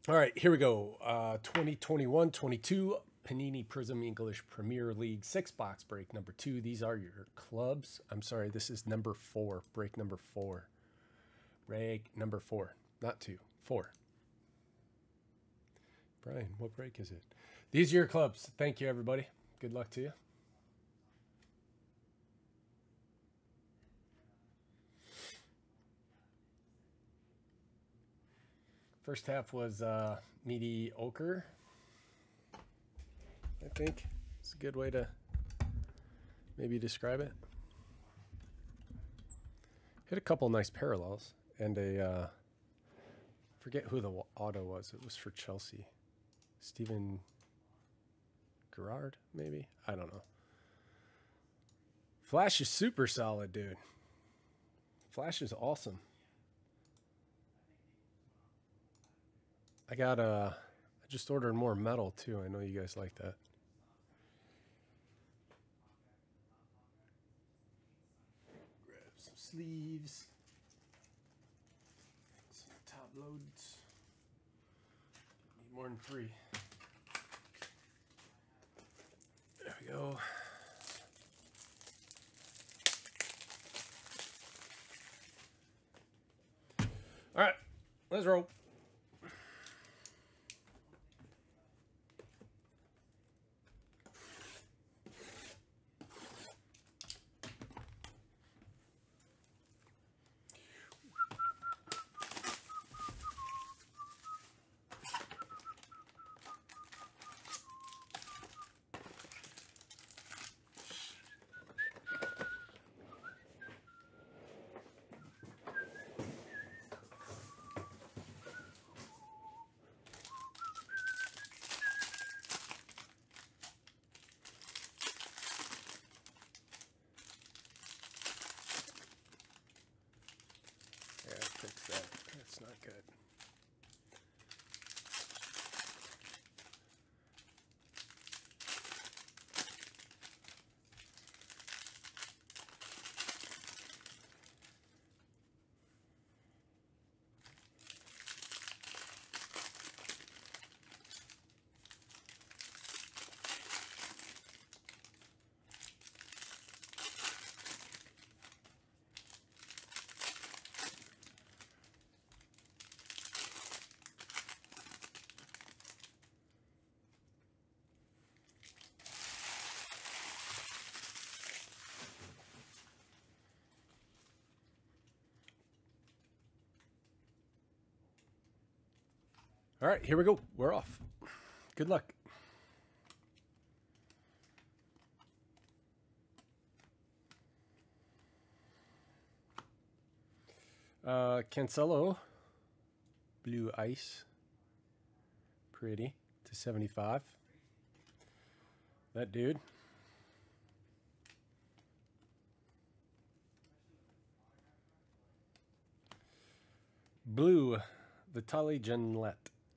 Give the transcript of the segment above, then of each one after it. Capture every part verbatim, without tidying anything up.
All right, here we go. Uh, twenty twenty-one twenty-two Panini Prizm English Premier League six box break number two. These are your clubs. I'm sorry, this is number four. Break number four. Break number four, not two, four. Brian, what break is it? These are your clubs. Thank you, everybody. Good luck to you. First half was uh, mediocre. I think it's a good way to maybe describe it. Hit a couple nice parallels and a uh, forget who the auto was. It was for Chelsea. Steven Gerrard, maybe? I don't know. Flash is super solid, dude. Flash is awesome. I got uh I just ordered more metal too. I know you guys like that. Grab some sleeves. Some top loads. Need more than three. There we go. All right, let's roll. Fix that. That's not good. All right, here we go. We're off. Good luck. Uh, Cancelo, blue ice, pretty, to seventy-five. That dude. Blue, Vitali Genlet.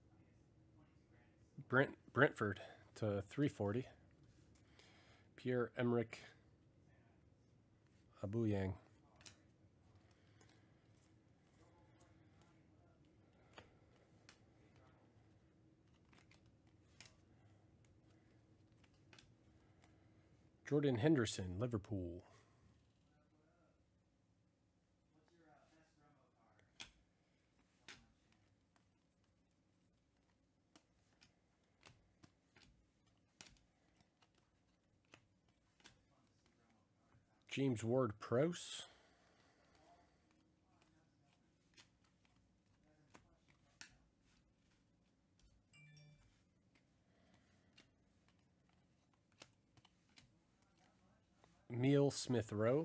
Brent Brentford to three forty. Pierre-Emerick Aubameyang. Jordan Henderson, Liverpool. James Ward-Prowse. Emile Smith-Rowe.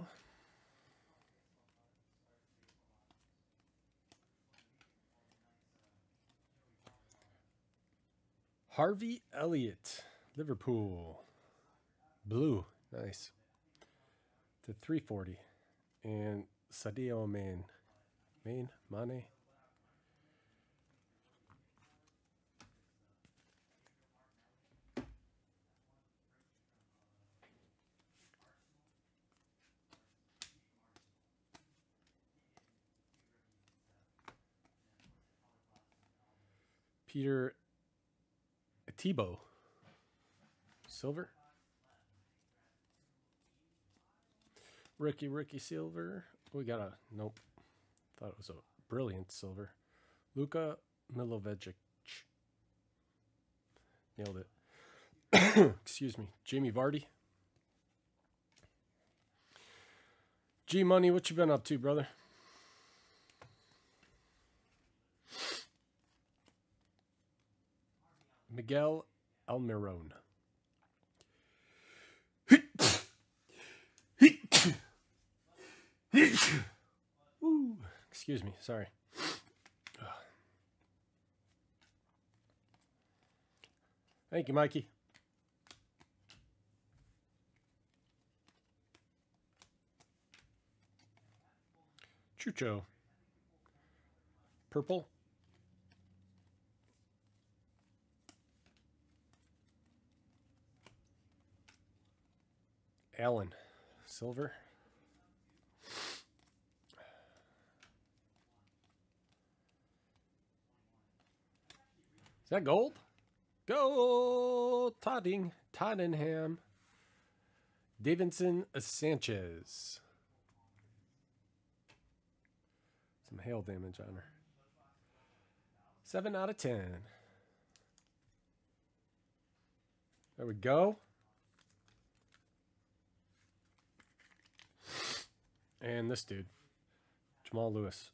Harvey Elliott, Liverpool. Blue, nice. To three forty. And Sadio Mane. Mane? Mane? Peter Thibault. Silver. Ricky, Ricky Silver. We got a, nope. Thought it was a brilliant silver. Luka Milojevic. Nailed it. Excuse me. Jamie Vardy. G Money, what you been up to, brother? Miguel Almiron. Ooh, excuse me, sorry. Thank you, Mikey. Chucho. Purple. Allen. Silver. Is that gold? Go Totting, Tottenham. Davinson Sanchez. Some hail damage on her. Seven out of ten. There we go. And this dude, Jamal Lewis.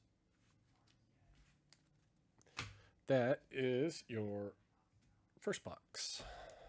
That is your first box.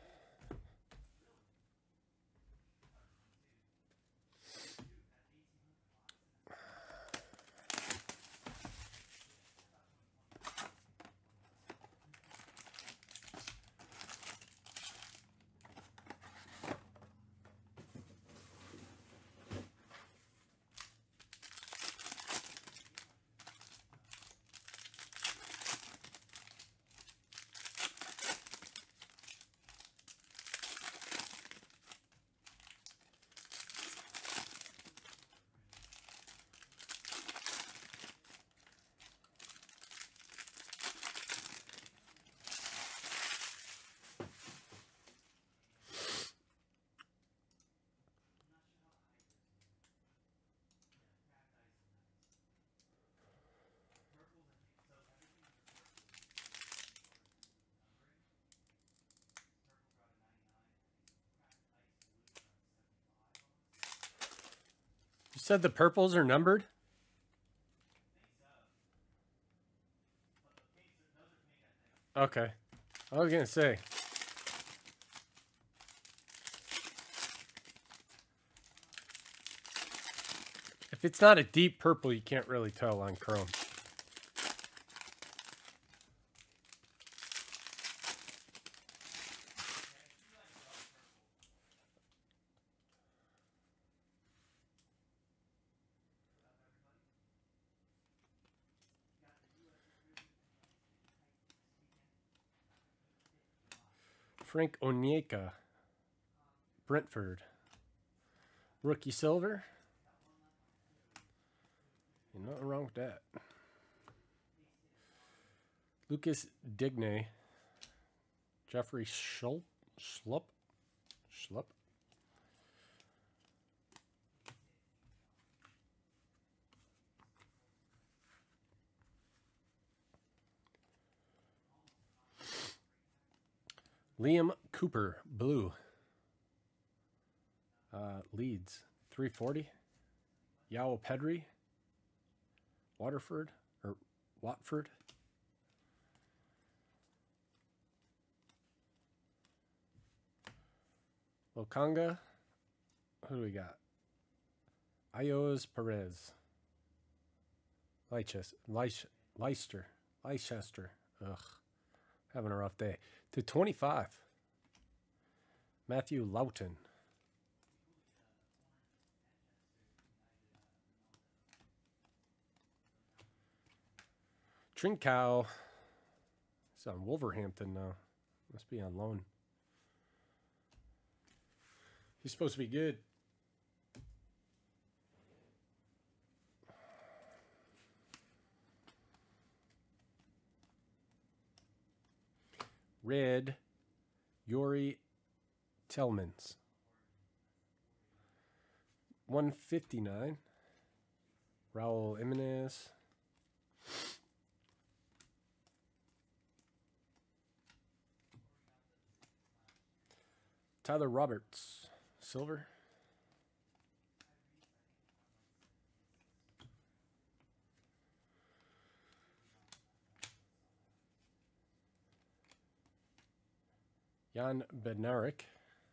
You said the purples are numbered? Okay. I was going to say. If it's not a deep purple, you can't really tell on chrome. Frank Onyeka, Brentford. Rookie silver. Ain't nothing wrong with that. Lucas Digne. Jeffrey Schlupp. Schlupp. Schlupp. Liam Cooper, blue. Uh, Leeds, three forty. Yao Pedri, Waterford, or Watford. Lokanga, who do we got? Ayos Perez. Leicester, Leicester, Leicester. Ugh, having a rough day. To twenty-five. Matthew Loughton. Trincao. He's on Wolverhampton now. Must be on loan. He's supposed to be good. Red, Yuri Tillmans. one fifty-nine. Raul Jimenez. Tyler Roberts, silver. Jan Bednarik.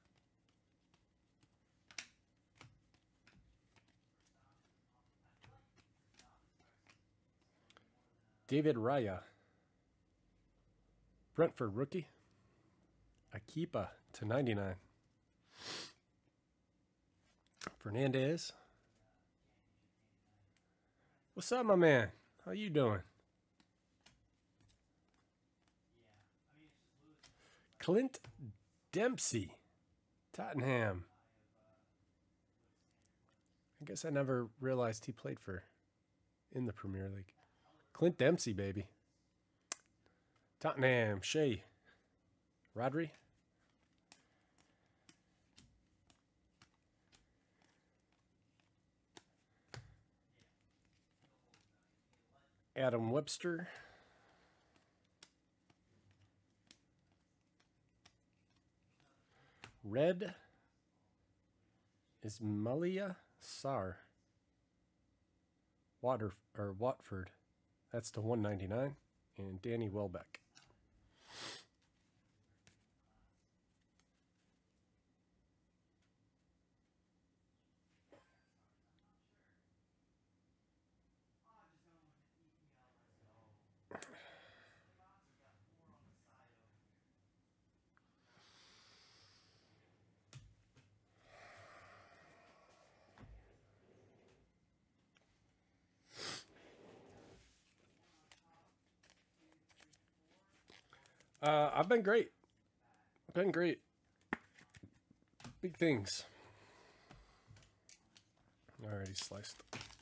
David Raya. Brentford rookie. Akipa to ninety-nine. Fernandez. What's up, my man? How you doing? Clint Dempsey, Tottenham. I guess I never realized he played for in the Premier League. Clint Dempsey, baby. Tottenham, Shea. Rodri. Adam Webster. Red is Malia Sarr. Water or Watford. That's to one ninety-nine. And Danny Welbeck. Uh, I've been great. Been great. Big things. Already sliced.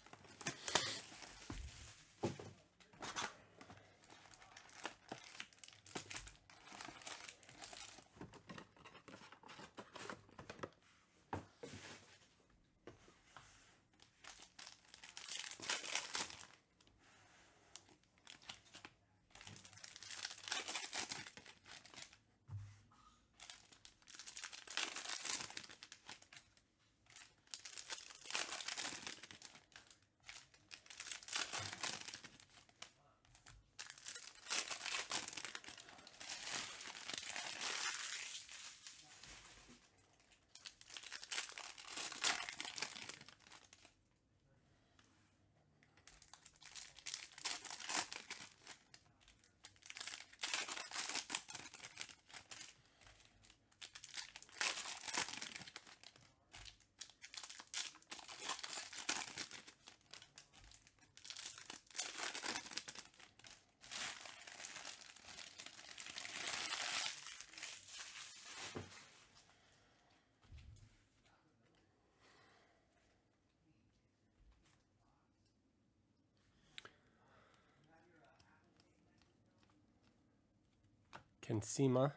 Kensima.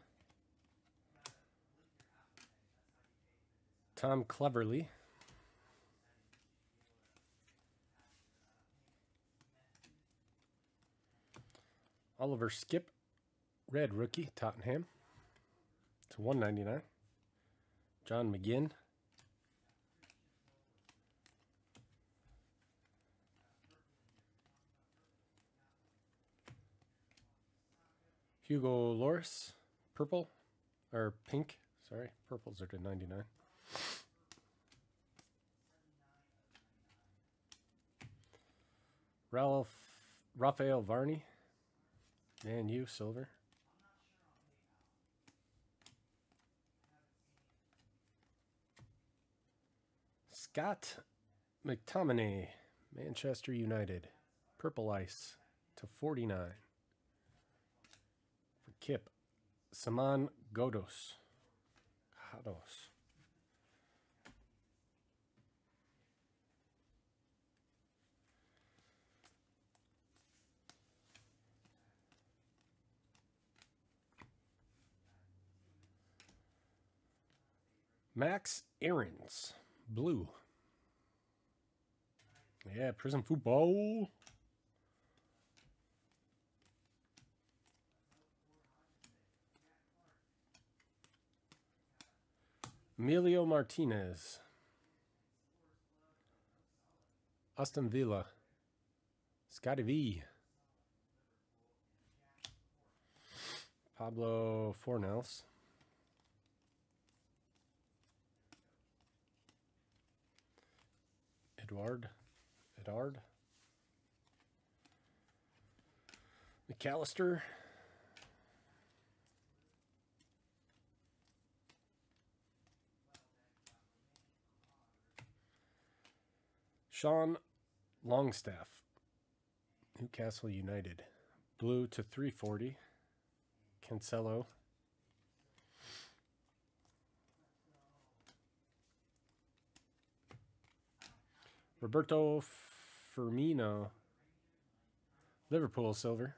Tom Cleverley. Oliver Skip. Red rookie, Tottenham. To one ninety-nine. John McGinn. Hugo Lloris, purple, or pink, sorry, purples are to ninety-nine. Ralph, Raphael Varney, Man U, silver. Scott McTominay, Manchester United, purple ice to forty-nine. For Kip, Saman Godos. Godos. Max Aarons, blue. Yeah, Prizm football. Emilio Martinez. Aston Villa. Scotty V. Pablo Fornals. Edward. Edard. McAllister. Sean Longstaff. Newcastle United. Blue to three forty. Cancelo. Roberto Firmino. Liverpool silver.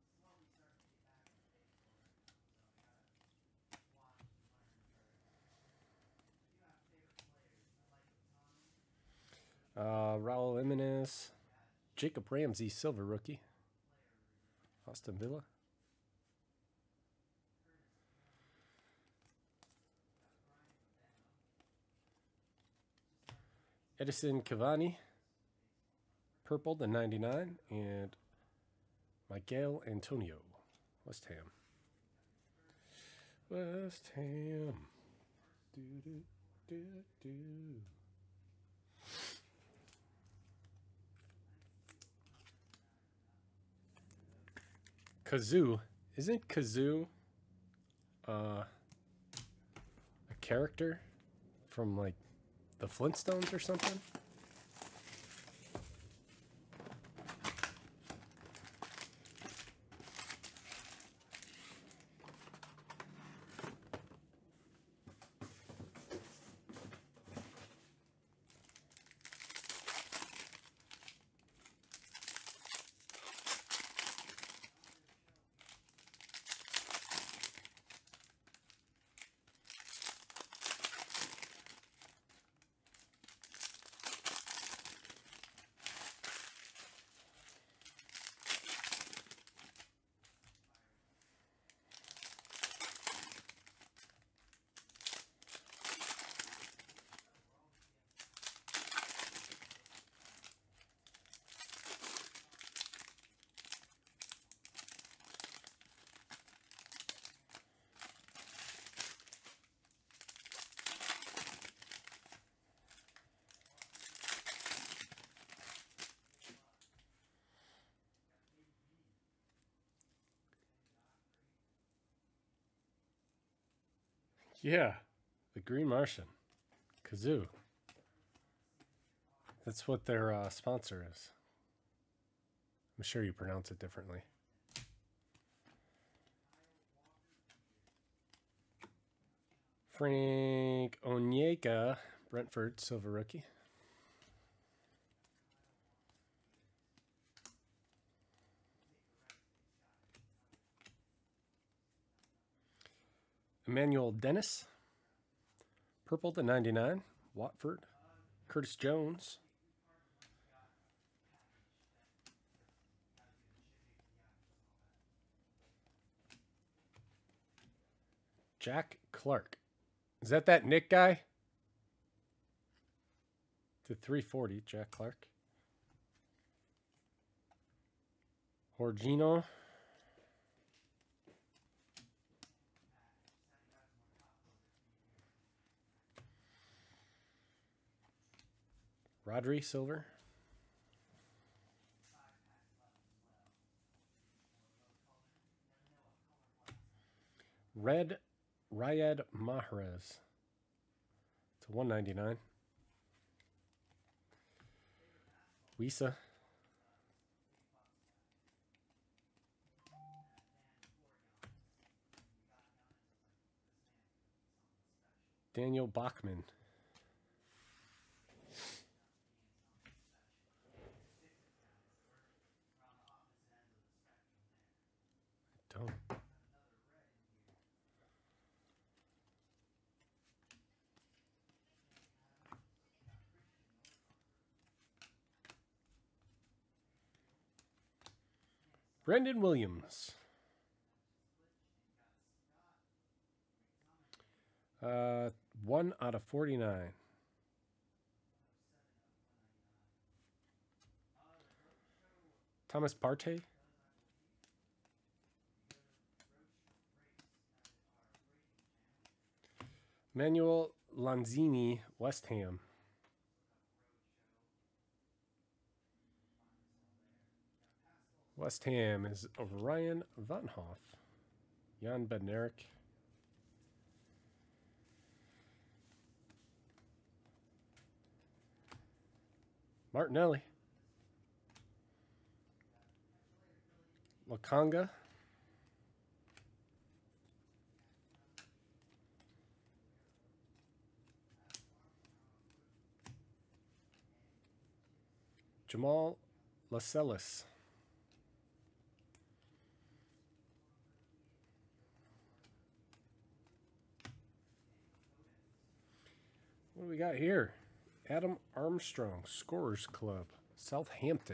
Uh, Raul Jimenez. Jacob Ramsey silver rookie. Aston Villa. Edison Cavani. Purple to ninety-nine. And Miguel Antonio. West Ham. West Ham. Do, do, do, do. Kazoo. Isn't Kazoo uh, a character from like the Flintstones or something? Yeah, the Green Martian. Kazoo. That's what their uh, sponsor is. I'm sure you pronounce it differently. Frank Onyeka, Brentford, silver rookie. Emmanuel Dennis, purple to ninety-nine, Watford. Curtis Jones. Jack Clark. Is that that Nick guy? To three forty, Jack Clark. Jorginho. Rodri, silver. Red Riyad Mahrez to one ninety-nine. Wisa. Daniel Bachman. Don't. Brandon Williams. Uh, one out of forty-nine. Thomas Partey. Manuel Lanzini, West Ham. West Ham is Ryan Van Hoff. Jan Bednarik. Martinelli. Lakanga. Jamal Lascelles. What do we got here? Adam Armstrong, Scorers Club, Southampton.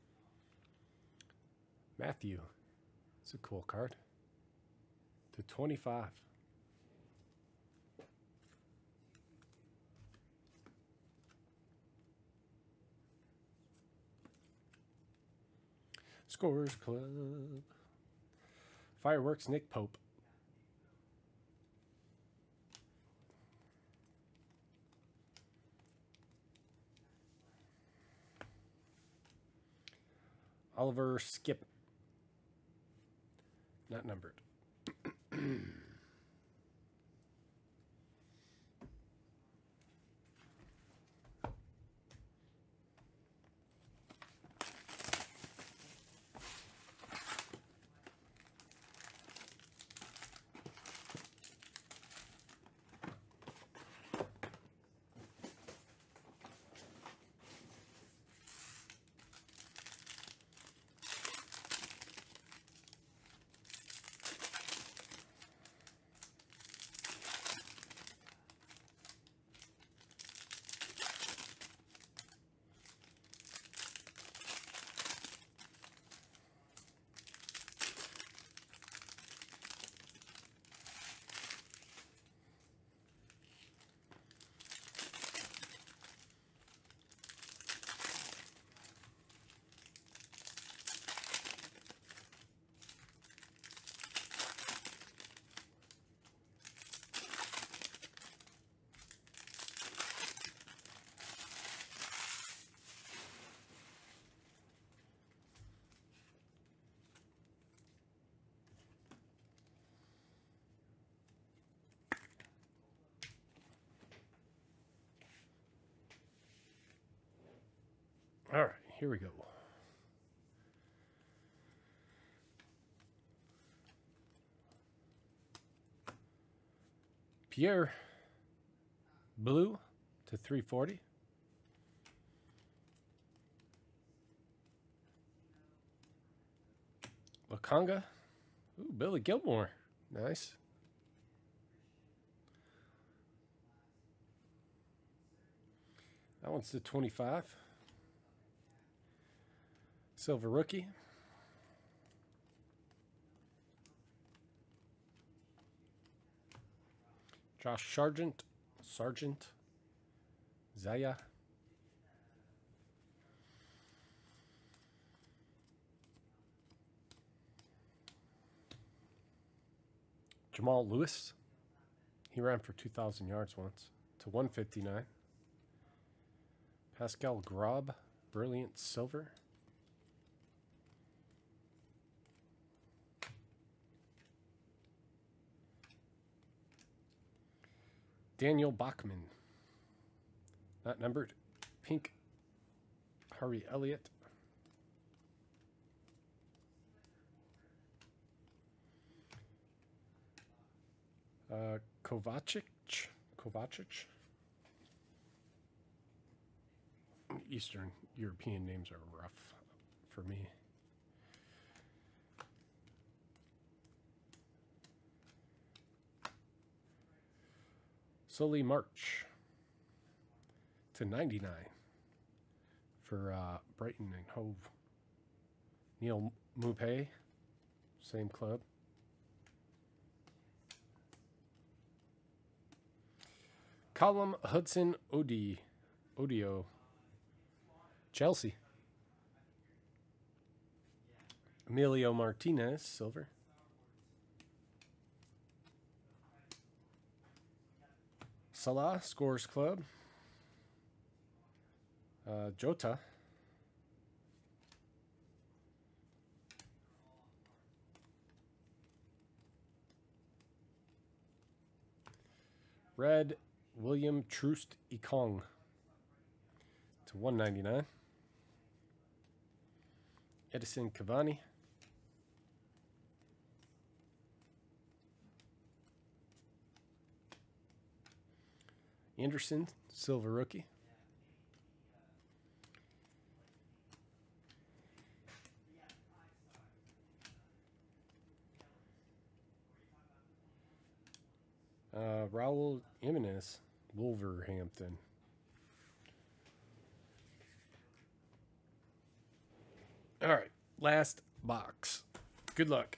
Matthew. It's a cool card. To twenty-five. Scorers Club. Fireworks, Nick Pope. Oliver Skip. Not numbered. All right, here we go. Pierre, blue to three forty. Lakanga. Ooh, Billy Gilmore. Nice. That one's to twenty-five. Silver rookie. Josh Sargent. Sargent. Zaya. Jamal Lewis. He ran for two thousand yards once. To one fifty-nine. Pascal Grob. Brilliant silver. Daniel Bachman. Not numbered. Pink. Harvey Elliott. Uh, Kovacic. Kovacic. Eastern European names are rough for me. Sully March to ninety-nine for uh, Brighton and Hove. Neil Mupay, Same club. Column Hudson Odi. Odio. Chelsea. Emilio Martinez, silver. Salah, Scores Club. Uh, Jota. Red, William Troost Ekong to one ninety-nine. Edison Cavani. Anderson, silver rookie. Uh, Raul Jimenez, Wolverhampton. All right, last box. Good luck.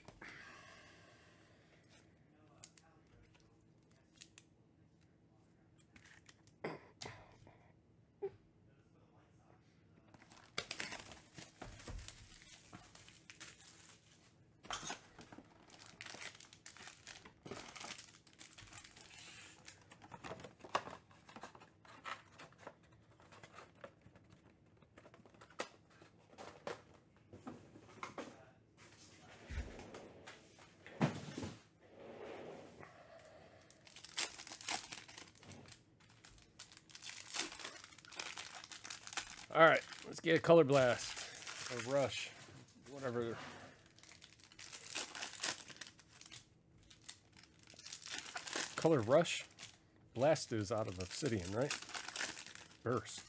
All right, let's get a color blast or rush, whatever. Color rush, blast is out of obsidian, right? Burst,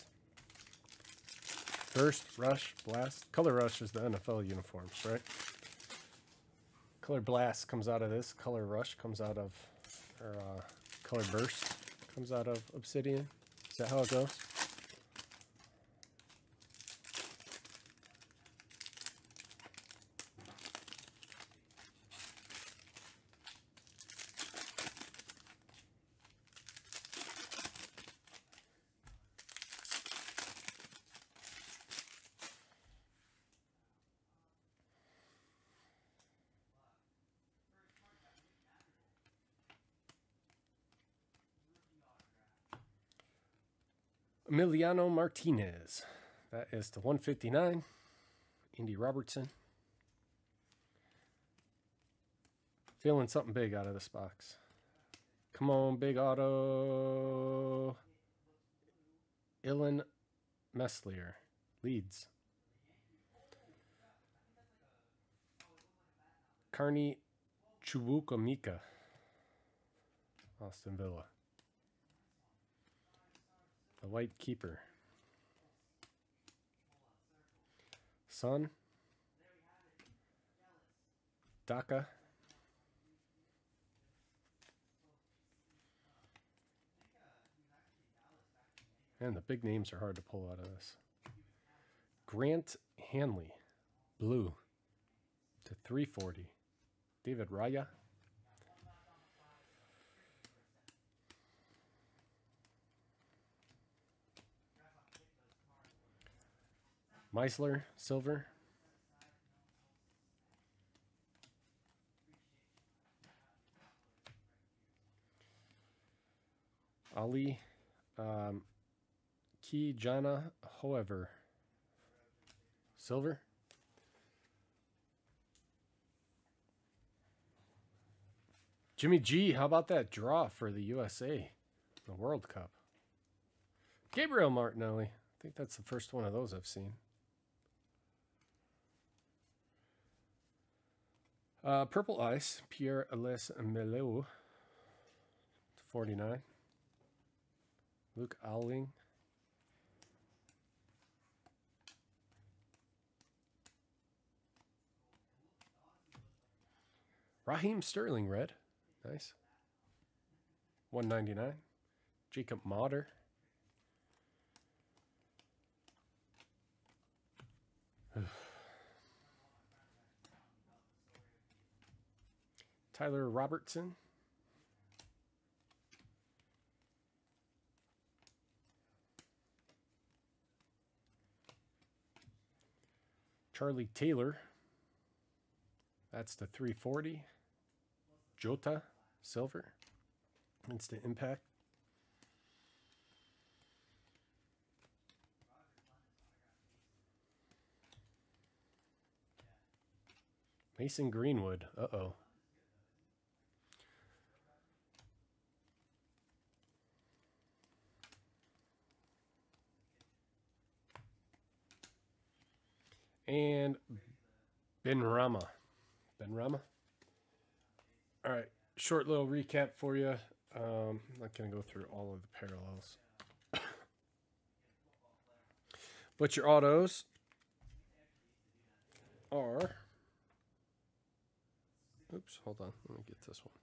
burst, rush, blast. Color rush is the N F L uniforms, right? Color blast comes out of this. Color rush comes out of, or uh, color burst comes out of obsidian. Is that how it goes? Emiliano Martinez. That is to one fifty-nine. Indy Robertson. Feeling something big out of this box. Come on, big auto. Ilan Meslier. Leeds. Carney Chukwuemeka. Aston Villa. The White Keeper. Son. Daka. And the big names are hard to pull out of this. Grant Hanley. Blue. To three forty. David Raya. Meisler, silver. Ali um, Kijana, however, silver. Jimmy G, how about that draw for the U S A, the World Cup? Gabriel Martinelli, I think that's the first one of those I've seen. Uh, Purple Ice, Pierre Les Melou, forty-nine. Luke Alling. Raheem Sterling, red. Nice. one ninety-nine. Jacob Motter. Tyler Robertson. Charlie Taylor. That's the three forty. Jota, silver. Instant impact. Mason Greenwood. Uh-oh. And Ben Rama. Ben Rama. All right. Short little recap for you. Um, I'm not going to go through all of the parallels. But your autos are... Oops, hold on. Let me get this one.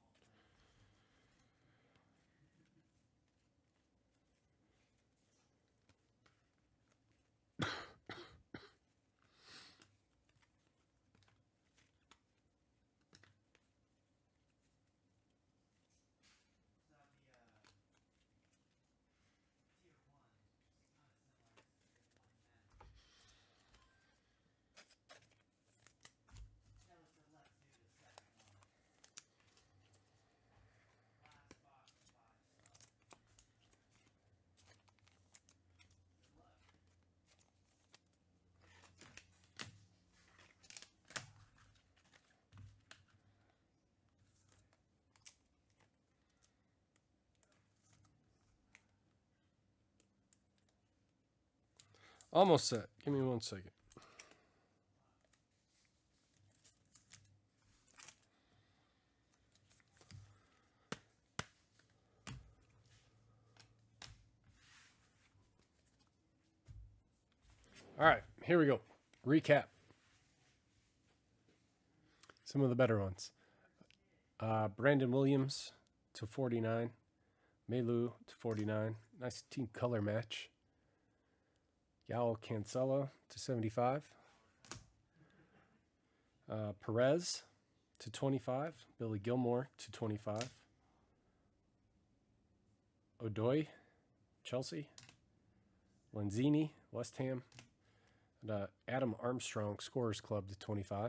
Almost set. Give me one second. All right, here we go. Recap. Some of the better ones. Uh, Brandon Williams to forty-nine. Melu to forty-nine. Nice team color match. Yao Cancelo to seventy-five. Uh, Perez to twenty-five. Billy Gilmore to twenty-five. Odoi, Chelsea. Lanzini, West Ham. And, uh, Adam Armstrong, Scorers Club to twenty-five.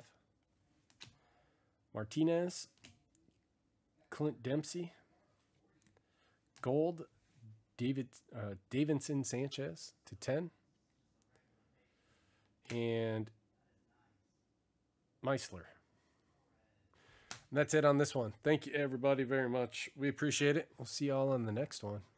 Martinez, Clint Dempsey. Gold, David uh, Davinson Sanchez to ten. And Meisler. And that's it on this one. Thank you, everybody, very much. We appreciate it. We'll see y'all on the next one.